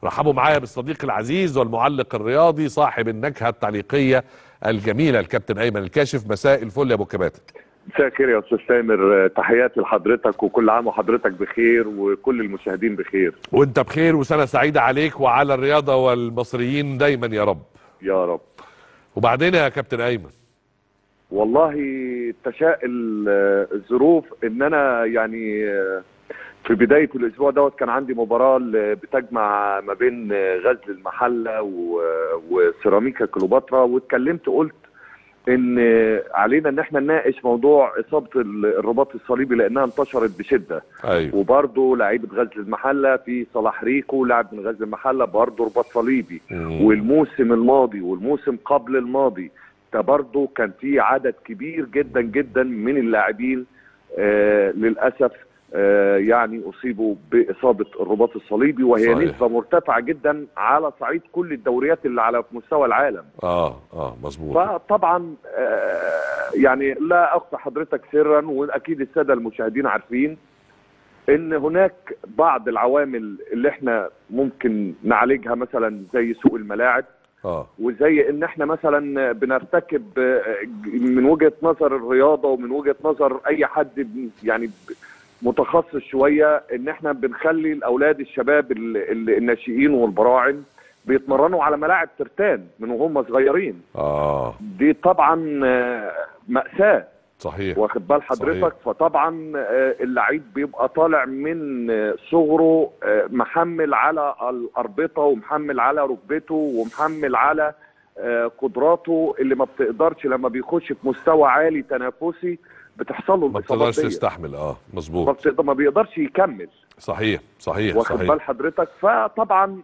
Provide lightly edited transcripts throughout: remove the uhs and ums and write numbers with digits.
رحبوا معايا بالصديق العزيز والمعلق الرياضي صاحب النكهة التعليقية الجميلة الكابتن أيمن الكاشف. مساء الفل يا أبو كباتن. مساء الخير يا أستاذ سامر، تحياتي لحضرتك وكل عام وحضرتك بخير وكل المشاهدين بخير. وأنت بخير وسنة سعيدة عليك وعلى الرياضة والمصريين دايما يا رب. يا رب. وبعدين يا كابتن أيمن، والله تشاء الظروف ان انا يعني في بدايه الاسبوع دوت كان عندي مباراه بتجمع ما بين غزل المحله وسيراميكا كليوباترا، واتكلمت قلت ان علينا ان احنا نناقش موضوع اصابه الرباط الصليبي لانها انتشرت بشده. أيوه. وبرضه لعيبه غزل المحله في صلاح ريكو لاعب من غزل المحله برضه رباط صليبي. والموسم الماضي والموسم قبل الماضي ده برضه كان في عدد كبير جدا جدا من اللاعبين للاسف يعني اصيبوا باصابه الرباط الصليبي، وهي صحيح. نسبه مرتفعه جدا على صعيد كل الدوريات اللي على مستوى العالم. مظبوط. فطبعا يعني لا اخفي حضرتك سرا، واكيد الساده المشاهدين عارفين ان هناك بعض العوامل اللي احنا ممكن نعالجها، مثلا زي سوء الملاعب، وزي ان احنا مثلا بنرتكب من وجهه نظر الرياضه ومن وجهه نظر اي حد يعني متخصص شويه، ان احنا بنخلي الاولاد الشباب الناشئين والبراعم بيتمرنوا على ملاعب ترتان من وهم صغيرين. دي طبعا مأساة. صحيح. واخد بال حضرتك؟ فطبعا اللعيب بيبقى طالع من صغره محمل على الاربطه ومحمل على ركبته ومحمل على قدراته اللي ما بتقدرش لما بيخش في مستوى عالي تنافسي بتحصل له الاصابات، ما بتقدرش تستحمل. مظبوط. ما بيقدرش يكمل. صحيح. واخد بال حضرتك؟ فطبعا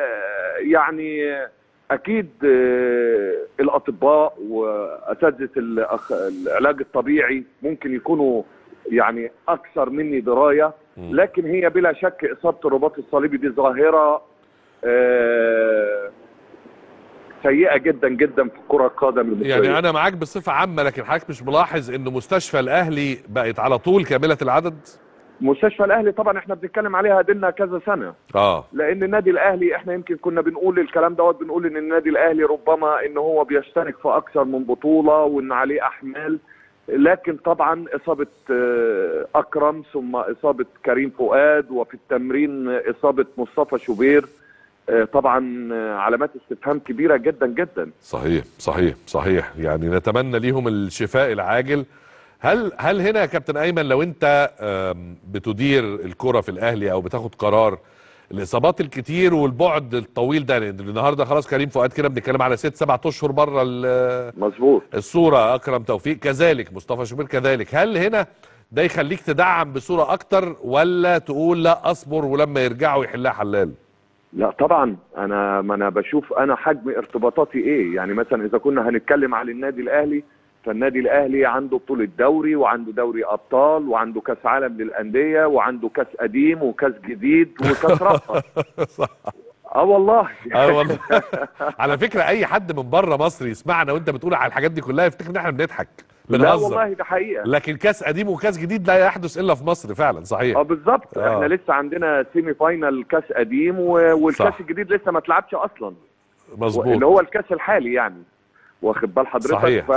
يعني اكيد الاطباء واساتذه العلاج الطبيعي ممكن يكونوا يعني اكثر مني درايه، لكن هي بلا شك اصابه الرباط الصليبي دي ظاهره سيئه جدا جدا في الكره القدم المصريه. يعني انا معاك بصفه عامه، لكن حضرتك مش ملاحظ ان مستشفى الاهلي بقت على طول كامله العدد؟ مستشفى الاهلي طبعا احنا بنتكلم عليها دينا كذا سنه. لان النادي الاهلي احنا يمكن كنا بنقول الكلام دوت، بنقول ان النادي الاهلي ربما ان هو بيشترك في اكثر من بطوله وان عليه احمال، لكن طبعا اصابه اكرم ثم اصابه كريم فؤاد وفي التمرين اصابه مصطفى شوبير، طبعا علامات استفهام كبيره جدا جدا. صحيح. يعني نتمنى ليهم الشفاء العاجل. هل هنا يا كابتن ايمن لو انت بتدير الكرة في الاهلي او بتاخد قرار، الاصابات الكتير والبعد الطويل ده، لان النهارده خلاص كريم فؤاد كده بنتكلم على 6-7 اشهر بره مظبوط الصوره، اكرم توفيق كذلك، مصطفى شوبير كذلك، هل هنا ده يخليك تدعم بصوره اكتر ولا تقول لا اصبر ولما يرجعوا يحلها حلال؟ لا طبعا ما انا بشوف انا حجم ارتباطاتي ايه. يعني مثلا اذا كنا هنتكلم على النادي الاهلي، فالنادي الاهلي عنده بطولة دوري وعنده دوري ابطال وعنده كاس عالم للانديه وعنده كاس قديم وكاس جديد وكاس رابطه. صح. والله. والله. على فكره اي حد من بره مصر يسمعنا وانت بتقول على الحاجات دي كلها يفتكر ان احنا بنضحك لا والله ده حقيقه. لكن كاس قديم وكاس جديد لا يحدث الا في مصر فعلا. صحيح. بالظبط. احنا لسه عندنا سيمي فاينال كاس قديم والكاس الجديد لسه ما اتلعبش اصلا. مظبوط. اللي هو الكاس الحالي يعني. واخد بال حضرتك؟ صحيح.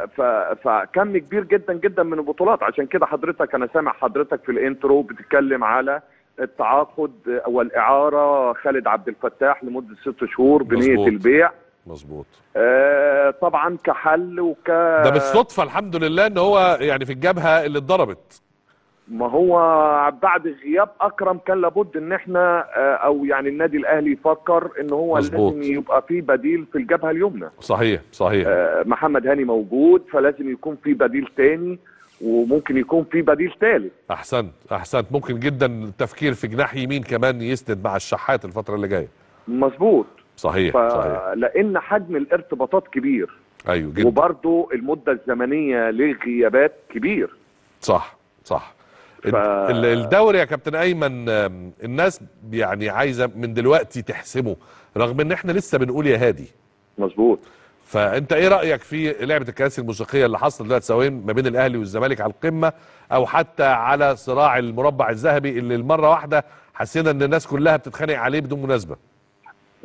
فكم كبير جدا جدا من البطولات. عشان كده حضرتك انا سامع حضرتك في الانترو بتتكلم على التعاقد والاعاره خالد عبد الفتاح لمده 6 شهور بنيه البيع. مظبوط. طبعا كحل ده بالصدفه الحمد لله ان هو يعني في الجبهه اللي اتضربت. ما هو بعد غياب اكرم كان لابد ان احنا او يعني النادي الاهلي يفكر ان هو مظبوط. لازم يبقى في بديل في الجبهه اليمنى. صحيح. محمد هاني موجود، فلازم يكون في بديل تاني وممكن يكون في بديل ثالث. احسنت. ممكن جدا التفكير في جناح يمين كمان يسند مع الشحات الفتره اللي جايه. مظبوط. صحيح. لان حجم الارتباطات كبير. ايوه جدا. وبرضه المده الزمنيه للغيابات كبير. صح. الدوري يا كابتن ايمن الناس يعني عايزه من دلوقتي تحسمه، رغم ان احنا لسه بنقول يا هادي. مظبوط. فانت ايه رايك في لعبه الكراسي الموسيقيه اللي حصلت دلوقتي سواء ما بين الاهلي والزمالك على القمه او حتى على صراع المربع الذهبي اللي المره واحده حسينا ان الناس كلها بتتخانق عليه بدون مناسبه؟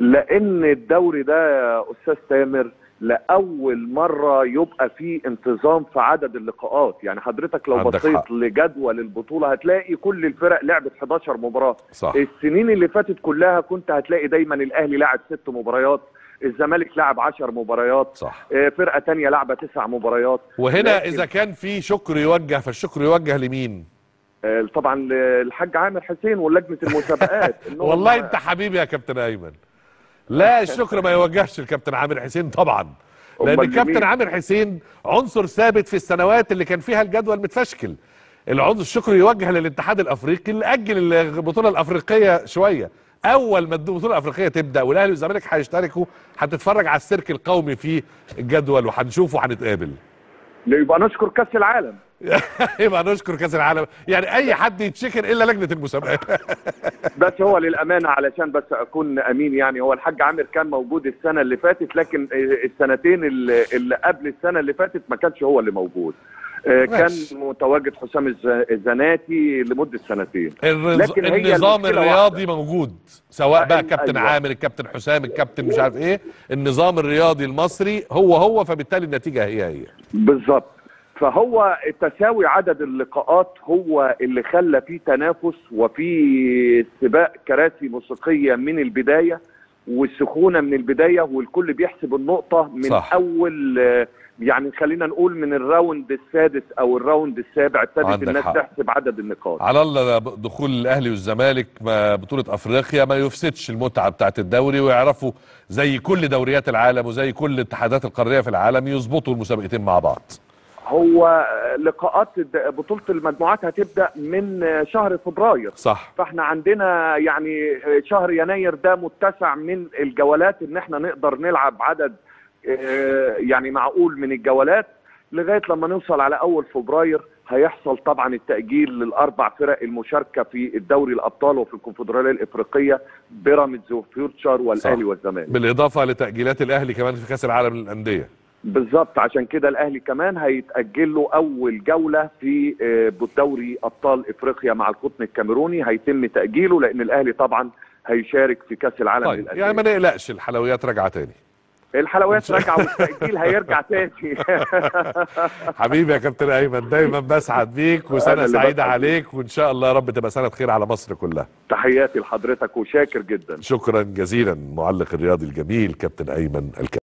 لان الدوري ده يا استاذ تامر لاول مره يبقى فيه انتظام في عدد اللقاءات. يعني حضرتك لو بصيت لجدول البطوله هتلاقي كل الفرق لعبت 11 مباراه. صح. السنين اللي فاتت كلها كنت هتلاقي دايما الاهلي لعب 6 مباريات، الزمالك لعب 10 مباريات، صح. فرقه ثانيه لعبه 9 مباريات. وهنا اذا كان في شكر يوجه فالشكر يوجه لمين؟ طبعا الحاج عامر حسين ولجنه المسابقات. والله انت حبيبي يا كابتن ايمن. لا الشكر ما يوجهش الكابتن عامر حسين طبعا، لان الكابتن عامر حسين عنصر ثابت في السنوات اللي كان فيها الجدول متفشكل. العنصر الشكر يوجه للاتحاد الافريقي اللي اجل البطوله الافريقيه شويه. اول ما البطوله الافريقيه تبدا والاهلي والزمالك هيشتركوا هتتفرج على السيرك القومي في الجدول وهنشوفه وهنتقابل. يبقى نشكر كاس العالم. يبقى نشكر كاس العالم، يعني اي حد يتشكر الا لجنه المسابقات. بس هو للامانه علشان بس اكون امين، يعني هو الحاج عامر كان موجود السنه اللي فاتت، لكن السنتين اللي قبل السنه اللي فاتت ما كانش هو اللي موجود. كان متواجد حسام الزناتي لمده سنتين. لكن النظام الرياضي موجود، سواء بقى كابتن عامر، الكابتن حسام، الكابتن مش عارف ايه، النظام الرياضي المصري هو فبالتالي النتيجه هي بالظبط. فهو تساوي عدد اللقاءات هو اللي خلى فيه تنافس وفي سباق كراسي موسيقيه من البدايه والسخونه من البدايه، والكل بيحسب النقطه من صح. اول يعني خلينا نقول من الراوند السادس او الراوند السابع ابتدت الناس تحسب عدد النقاط. على الله دخول الاهلي والزمالك بطوله افريقيا ما يفسدش المتعه بتاعه الدوري، ويعرفوا زي كل دوريات العالم وزي كل الاتحادات القاريه في العالم يظبطوا المسابقتين مع بعض. هو لقاءات بطولة المجموعات هتبدأ من شهر فبراير. صح. فاحنا عندنا يعني شهر يناير ده متسع من الجولات ان احنا نقدر نلعب عدد يعني معقول من الجولات لغاية لما نوصل على اول فبراير. هيحصل طبعا التأجيل للأربع فرق المشاركة في الدوري الأبطال وفي الكونفدرالية الإفريقية، بيراميدز وفيوتشر والأهلي والزمالك، بالإضافة لتأجيلات الأهلي كمان في كأس العالم للأندية. بالظبط. عشان كده الاهلي كمان هيتاجل له اول جوله في دوري ابطال افريقيا مع القطن الكاميروني، هيتم تاجيله لان الاهلي طبعا هيشارك في كاس العالم للأندية. يعني ما نقلقش، الحلويات راجعه تاني. الحلويات راجعه والتاجيل هيرجع تاني. حبيبي يا كابتن ايمن، دايما بسعد بيك وسنه سعيده عليك، وان شاء الله يا رب تبقى سنه خير على مصر كلها. تحياتي لحضرتك وشاكر جدا. شكرا جزيلا. معلق الرياضي الجميل كابتن ايمن